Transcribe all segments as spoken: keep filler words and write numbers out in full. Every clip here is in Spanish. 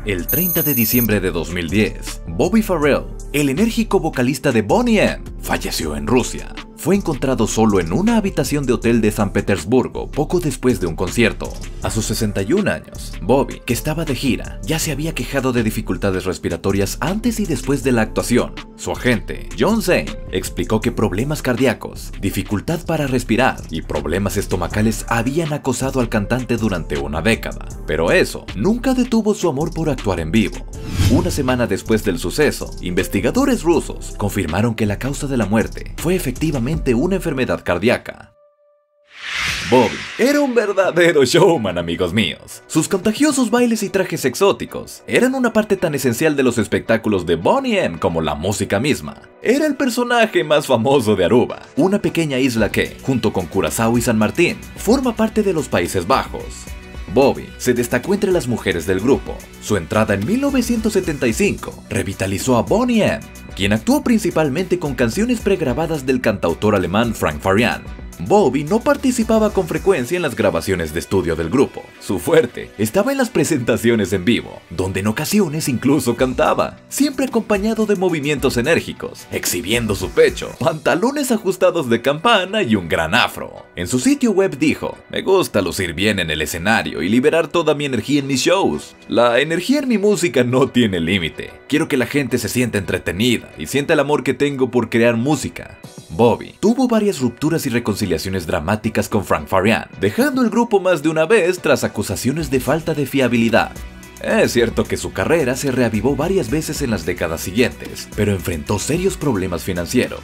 El treinta de diciembre de dos mil diez, Bobby Farrell, el enérgico vocalista de Boney M, falleció en Rusia. Fue encontrado solo en una habitación de hotel de San Petersburgo poco después de un concierto. A sus sesenta y un años, Bobby, que estaba de gira, ya se había quejado de dificultades respiratorias antes y después de la actuación. Su agente, John Zane, explicó que problemas cardíacos, dificultad para respirar y problemas estomacales habían acosado al cantante durante una década. Pero eso nunca detuvo su amor por actuar en vivo. Una semana después del suceso, investigadores rusos confirmaron que la causa de la muerte fue efectivamente una enfermedad cardíaca. Bobby era un verdadero showman, amigos míos. Sus contagiosos bailes y trajes exóticos eran una parte tan esencial de los espectáculos de Boney M como la música misma. Era el personaje más famoso de Aruba, una pequeña isla que, junto con Curazao y San Martín, forma parte de los Países Bajos. Bobby se destacó entre las mujeres del grupo. Su entrada en mil novecientos setenta y cinco revitalizó a Boney M, quien actuó principalmente con canciones pregrabadas del cantautor alemán Frank Farian. Bobby no participaba con frecuencia en las grabaciones de estudio del grupo. Su fuerte estaba en las presentaciones en vivo, donde en ocasiones incluso cantaba, siempre acompañado de movimientos enérgicos, exhibiendo su pecho, pantalones ajustados de campana y un gran afro. En su sitio web dijo: "Me gusta lucir bien en el escenario y liberar toda mi energía en mis shows. La energía en mi música no tiene límite. Quiero que la gente se sienta entretenida y sienta el amor que tengo por crear música". Bobby tuvo varias rupturas y reconciliaciones dramáticas con Frank Farian, dejando el grupo más de una vez tras acusaciones de falta de fiabilidad. Es cierto que su carrera se reavivó varias veces en las décadas siguientes, pero enfrentó serios problemas financieros.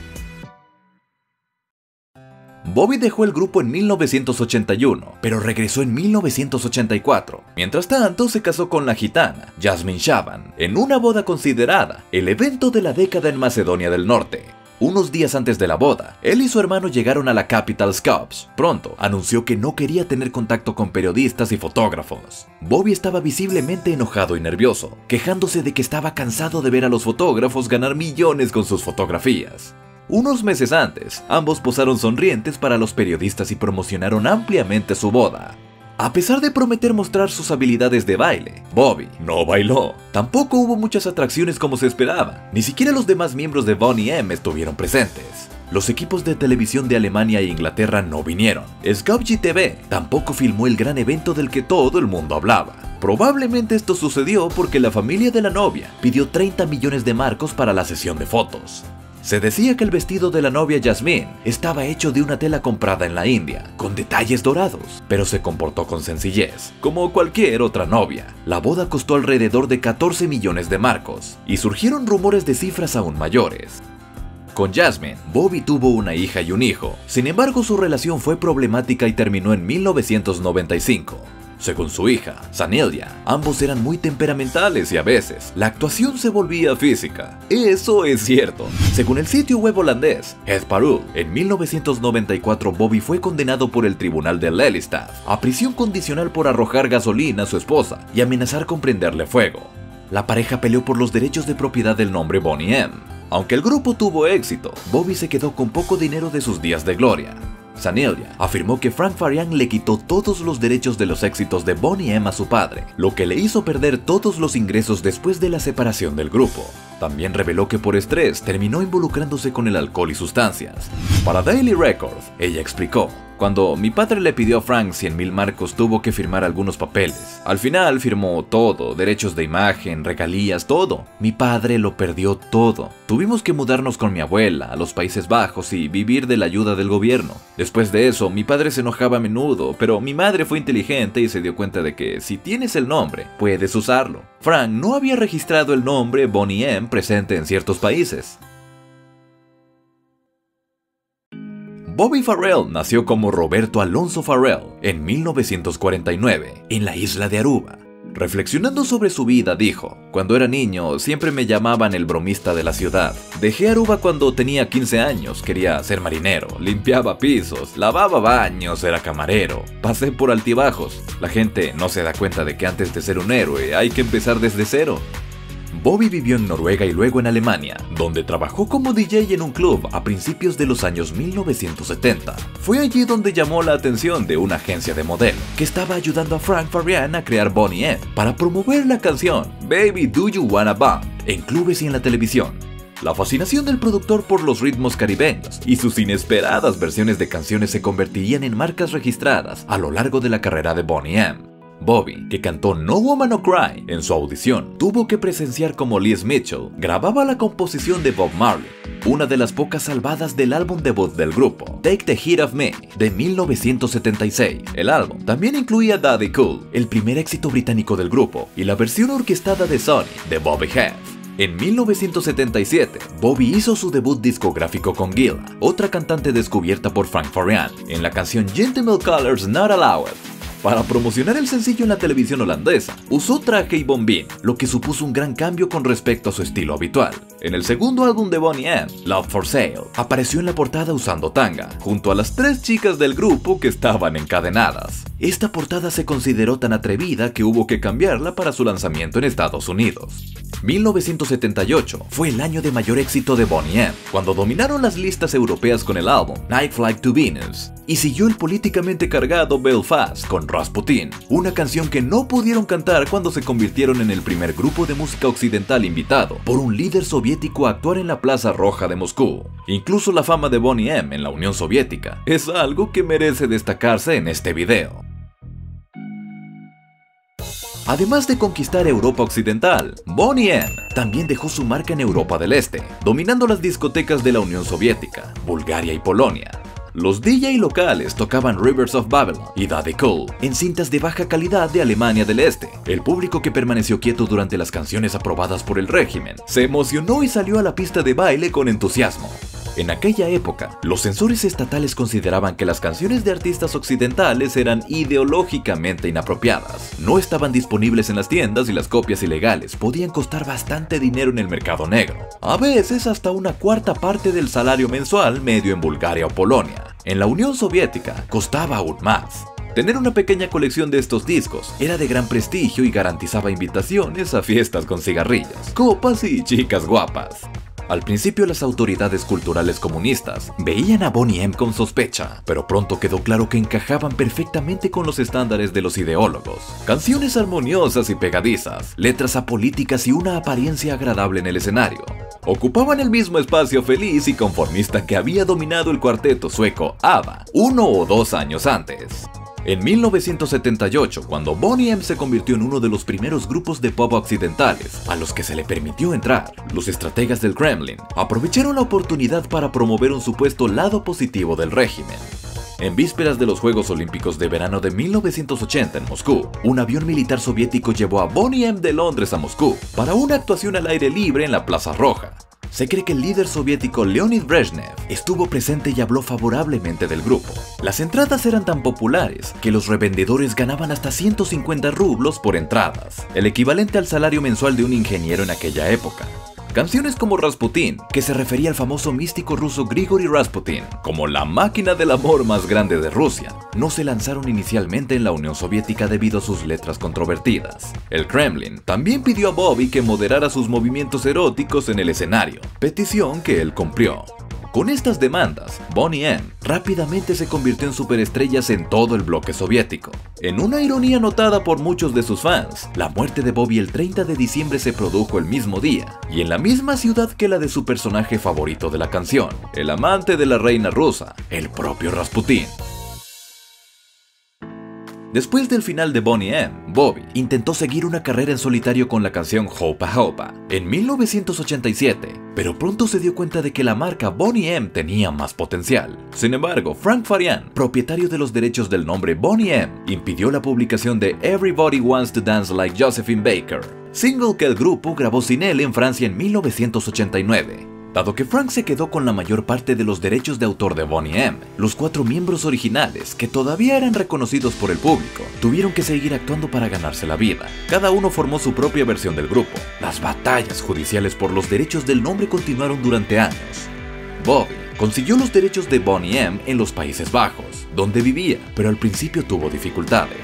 Bobby dejó el grupo en mil novecientos ochenta y uno, pero regresó en mil novecientos ochenta y cuatro. Mientras tanto, se casó con la gitana, Jasmine Shaban, en una boda considerada el evento de la década en Macedonia del Norte. Unos días antes de la boda, él y su hermano llegaron a la capital Skopje. Pronto, anunció que no quería tener contacto con periodistas y fotógrafos. Bobby estaba visiblemente enojado y nervioso, quejándose de que estaba cansado de ver a los fotógrafos ganar millones con sus fotografías. Unos meses antes, ambos posaron sonrientes para los periodistas y promocionaron ampliamente su boda. A pesar de prometer mostrar sus habilidades de baile, Bobby no bailó. Tampoco hubo muchas atracciones como se esperaba. Ni siquiera los demás miembros de Boney M estuvieron presentes. Los equipos de televisión de Alemania e Inglaterra no vinieron. Skopje T V tampoco filmó el gran evento del que todo el mundo hablaba. Probablemente esto sucedió porque la familia de la novia pidió treinta millones de marcos para la sesión de fotos. Se decía que el vestido de la novia Jasmine estaba hecho de una tela comprada en la India, con detalles dorados, pero se comportó con sencillez, como cualquier otra novia. La boda costó alrededor de catorce millones de marcos, y surgieron rumores de cifras aún mayores. Con Jasmine, Bobby tuvo una hija y un hijo. Sin embargo, su relación fue problemática y terminó en mil novecientos noventa y cinco. Según su hija, Sanelia, ambos eran muy temperamentales y a veces la actuación se volvía física. Eso es cierto. Según el sitio web holandés Het Parool, en mil novecientos noventa y cuatro Bobby fue condenado por el tribunal de Lelystad a prisión condicional por arrojar gasolina a su esposa y amenazar con prenderle fuego. La pareja peleó por los derechos de propiedad del nombre Boney M. Aunque el grupo tuvo éxito, Bobby se quedó con poco dinero de sus días de gloria. Sanelia afirmó que Frank Farian le quitó todos los derechos de los éxitos de Boney M a su padre, lo que le hizo perder todos los ingresos después de la separación del grupo. También reveló que por estrés terminó involucrándose con el alcohol y sustancias. Para Daily Record, ella explicó: "Cuando mi padre le pidió a Frank cien mil marcos, tuvo que firmar algunos papeles. Al final firmó todo, derechos de imagen, regalías, todo. Mi padre lo perdió todo. Tuvimos que mudarnos con mi abuela a los Países Bajos y vivir de la ayuda del gobierno. Después de eso, mi padre se enojaba a menudo, pero mi madre fue inteligente y se dio cuenta de que si tienes el nombre, puedes usarlo. Frank no había registrado el nombre Boney M presente en ciertos países". Bobby Farrell nació como Roberto Alonso Farrell en mil novecientos cuarenta y nueve, en la isla de Aruba. Reflexionando sobre su vida, dijo: "Cuando era niño, siempre me llamaban el bromista de la ciudad. Dejé Aruba cuando tenía quince años, quería ser marinero, limpiaba pisos, lavaba baños, era camarero. Pasé por altibajos. La gente no se da cuenta de que antes de ser un héroe hay que empezar desde cero". Bobby vivió en Noruega y luego en Alemania, donde trabajó como D J en un club a principios de los años mil novecientos setenta. Fue allí donde llamó la atención de una agencia de modelo, que estaba ayudando a Frank Farian a crear Boney M para promover la canción Baby Do You Wanna Bump en clubes y en la televisión. La fascinación del productor por los ritmos caribeños y sus inesperadas versiones de canciones se convertirían en marcas registradas a lo largo de la carrera de Boney M. Bobby, que cantó No Woman No Cry en su audición, tuvo que presenciar como Liz Mitchell grababa la composición de Bob Marley, una de las pocas salvadas del álbum debut del grupo, Take the Heat of Me, de mil novecientos setenta y seis. El álbum también incluía Daddy Cool, el primer éxito británico del grupo, y la versión orquestada de Sonny, de Bobby Heath. En mil novecientos setenta y siete, Bobby hizo su debut discográfico con Gila, otra cantante descubierta por Frank Farian, en la canción Gentleman Colors Not Allowed. Para promocionar el sencillo en la televisión holandesa, usó traje y bombín, lo que supuso un gran cambio con respecto a su estilo habitual. En el segundo álbum de Boney M, Love for Sale, apareció en la portada usando tanga, junto a las tres chicas del grupo que estaban encadenadas. Esta portada se consideró tan atrevida que hubo que cambiarla para su lanzamiento en Estados Unidos. mil novecientos setenta y ocho fue el año de mayor éxito de Boney M, cuando dominaron las listas europeas con el álbum Night Flight to Venus, y siguió el políticamente cargado Belfast con Rasputin, una canción que no pudieron cantar cuando se convirtieron en el primer grupo de música occidental invitado por un líder soviético a actuar en la Plaza Roja de Moscú. Incluso la fama de Boney M en la Unión Soviética es algo que merece destacarse en este video. Además de conquistar Europa Occidental, Boney M también dejó su marca en Europa del Este, dominando las discotecas de la Unión Soviética, Bulgaria y Polonia. Los D J locales tocaban Rivers of Babylon y Daddy Cool en cintas de baja calidad de Alemania del Este. El público, que permaneció quieto durante las canciones aprobadas por el régimen, se emocionó y salió a la pista de baile con entusiasmo. En aquella época, los censores estatales consideraban que las canciones de artistas occidentales eran ideológicamente inapropiadas. No estaban disponibles en las tiendas y las copias ilegales podían costar bastante dinero en el mercado negro, a veces hasta una cuarta parte del salario mensual medio en Bulgaria o Polonia. En la Unión Soviética costaba aún más. Tener una pequeña colección de estos discos era de gran prestigio y garantizaba invitaciones a fiestas con cigarrillos, copas y chicas guapas. Al principio, las autoridades culturales comunistas veían a Boney M con sospecha, pero pronto quedó claro que encajaban perfectamente con los estándares de los ideólogos. Canciones armoniosas y pegadizas, letras apolíticas y una apariencia agradable en el escenario. Ocupaban el mismo espacio feliz y conformista que había dominado el cuarteto sueco ABBA uno o dos años antes. En mil novecientos setenta y ocho, cuando Boney M se convirtió en uno de los primeros grupos de pop occidentales a los que se le permitió entrar, los estrategas del Kremlin aprovecharon la oportunidad para promover un supuesto lado positivo del régimen. En vísperas de los Juegos Olímpicos de verano de mil novecientos ochenta en Moscú, un avión militar soviético llevó a Boney M de Londres a Moscú para una actuación al aire libre en la Plaza Roja. Se cree que el líder soviético Leonid Brezhnev estuvo presente y habló favorablemente del grupo. Las entradas eran tan populares que los revendedores ganaban hasta ciento cincuenta rublos por entradas, el equivalente al salario mensual de un ingeniero en aquella época. Canciones como Rasputin, que se refería al famoso místico ruso Grigori Rasputin como la máquina del amor más grande de Rusia, no se lanzaron inicialmente en la Unión Soviética debido a sus letras controvertidas. El Kremlin también pidió a Bobby que moderara sus movimientos eróticos en el escenario, petición que él cumplió. Con estas demandas, Boney M rápidamente se convirtió en superestrellas en todo el bloque soviético. En una ironía notada por muchos de sus fans, la muerte de Bobby el treinta de diciembre se produjo el mismo día, y en la misma ciudad que la de su personaje favorito de la canción, el amante de la reina rusa, el propio Rasputin. Después del final de Boney M, Bobby intentó seguir una carrera en solitario con la canción Hopa Hopa en mil novecientos ochenta y siete, pero pronto se dio cuenta de que la marca Boney M tenía más potencial. Sin embargo, Frank Farian, propietario de los derechos del nombre Boney M, impidió la publicación de Everybody Wants to Dance Like Josephine Baker, single que el grupo grabó sin él en Francia en mil novecientos ochenta y nueve. Dado que Frank se quedó con la mayor parte de los derechos de autor de Boney M, los cuatro miembros originales, que todavía eran reconocidos por el público, tuvieron que seguir actuando para ganarse la vida. Cada uno formó su propia versión del grupo. Las batallas judiciales por los derechos del nombre continuaron durante años. Bobby consiguió los derechos de Boney M en los Países Bajos, donde vivía, pero al principio tuvo dificultades.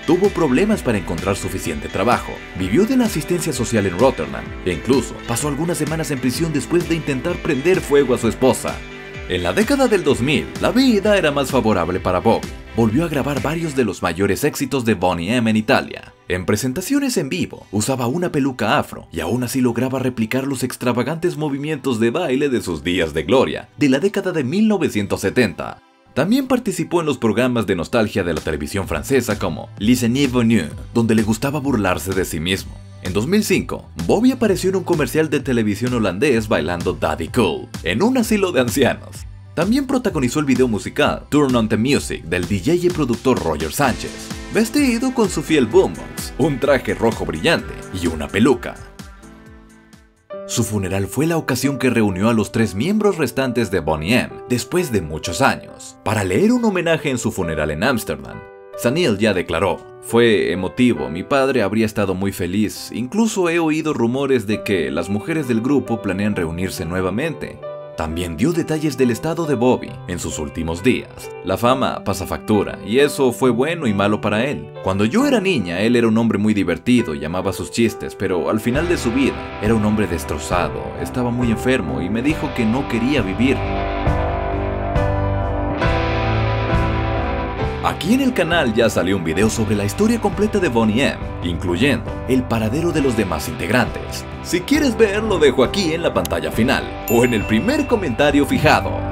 tuvo problemas para encontrar suficiente trabajo, vivió de la asistencia social en Rotterdam e incluso pasó algunas semanas en prisión después de intentar prender fuego a su esposa. En la década del dos mil, la vida era más favorable para Bobby. Volvió a grabar varios de los mayores éxitos de Boney M en Italia. En presentaciones en vivo, usaba una peluca afro y aún así lograba replicar los extravagantes movimientos de baile de sus días de gloria de la década de mil novecientos setenta. También participó en los programas de nostalgia de la televisión francesa como Les Années Venues, donde le gustaba burlarse de sí mismo. En dos mil cinco, Bobby apareció en un comercial de televisión holandés bailando Daddy Cool en un asilo de ancianos. También protagonizó el video musical Turn on the Music del D J y productor Roger Sánchez, vestido con su fiel boombox, un traje rojo brillante y una peluca. Su funeral fue la ocasión que reunió a los tres miembros restantes de Boney M después de muchos años, para leer un homenaje en su funeral en Ámsterdam. Saniel ya declaró: "Fue emotivo, mi padre habría estado muy feliz, incluso he oído rumores de que las mujeres del grupo planean reunirse nuevamente". También dio detalles del estado de Bobby en sus últimos días. La fama pasa factura, y eso fue bueno y malo para él. Cuando yo era niña, él era un hombre muy divertido y amaba sus chistes, pero al final de su vida, era un hombre destrozado, estaba muy enfermo y me dijo que no quería vivir. Aquí en el canal ya salió un video sobre la historia completa de Boney M, incluyendo el paradero de los demás integrantes. Si quieres ver, lo dejo aquí en la pantalla final, o en el primer comentario fijado.